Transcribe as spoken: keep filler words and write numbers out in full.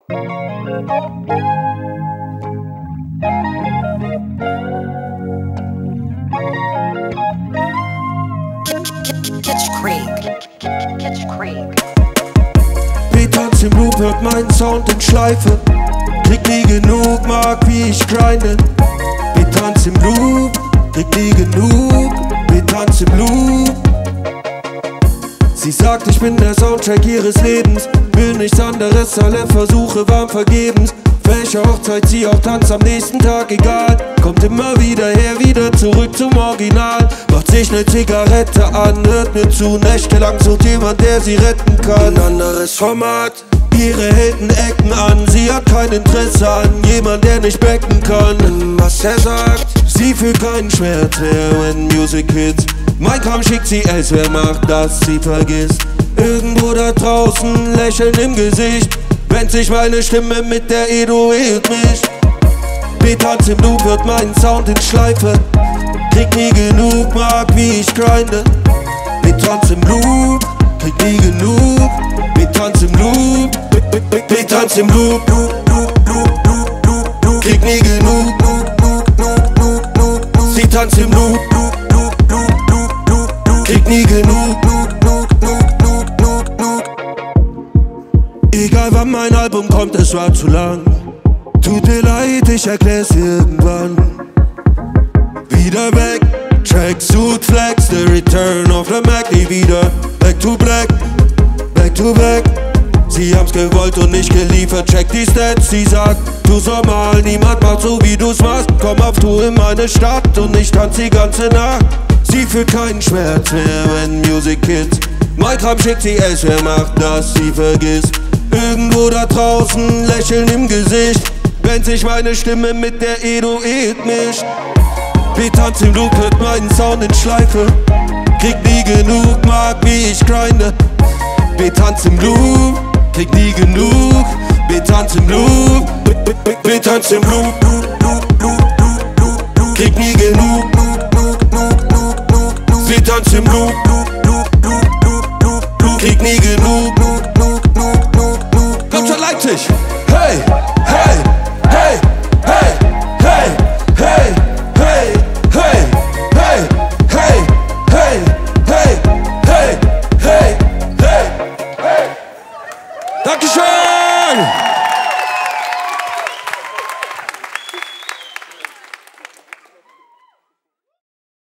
Wir tanzt im Loop, hört meinen Sound in Schleife. Kriegt nie genug, mag wie ich grinde. Wir tanzt im Loop, kriegt nie genug. Wir tanzt im Loop. Sie sagt, ich bin der Soundtrack ihres Lebens. Will nichts anderes, alle Versuche waren vergebens. Welche Hochzeit, sie auch tanzt am nächsten Tag, egal. Kommt immer wieder her, wieder zurück zum Orginal. Macht sich ne Zigarette an, hört mir zu. Nächtelang sucht jemand, der sie retten kann. Ein anderes Format, ihre Helden ecken an. Sie hat kein Interesse an jemand, der nicht backen kann. Was er sagt, sie fühlt keinen Schmerz mehr, when music hits. Mein Kram schickt sie es, wer macht, dass sie vergisst. Irgendwo da draußen, Lächeln im Gesicht. Wenn sich meine Stimme mit der Edo-Hit mischt. Wir tanzt im Loop, hört meinen Sound in Schleife. Kriegt nie genug, mag wie ich grinde. Wir tanzt im Loop, kriegt nie genug. Wir tanzt im Loop, wir tanzt im Loop. Kriegt nie genug. Sie tanzt im Loop, kriegt nie genug. Egal wann mein Album kommt, es war zu lang. Tut mir leid, ich erklär's irgendwann. Wieder weg, Tracksuit Flex, the return of the Mac. Nie wieder, back to black, back to back. Sie haben's gewollt und nicht geliefert, check die Stats. Sie sagt, du's normal, niemand macht so wie du's machst. Komm auf Tour in meine Stadt und ich tanz die ganze Nacht. Sie fühlt keinen Schmerz mehr, wenn Music hits. Mein Kram schickt sie es, wer macht, dass sie vergisst. Irgendwo da draußen, Lächeln im Gesicht. Wenn sich meine Stimme mit der Edo-Hit mischt. Wir tanzt im Loop, hört meinen Sound in Schleife. Kriegt nie genug, mag wie ich grinde. Wir tanzt im Loop, kriegt nie genug. Wir tanzt im Loop, wir tanzt im Loop. Kriegt nie genug. Wir tanzt im Loop.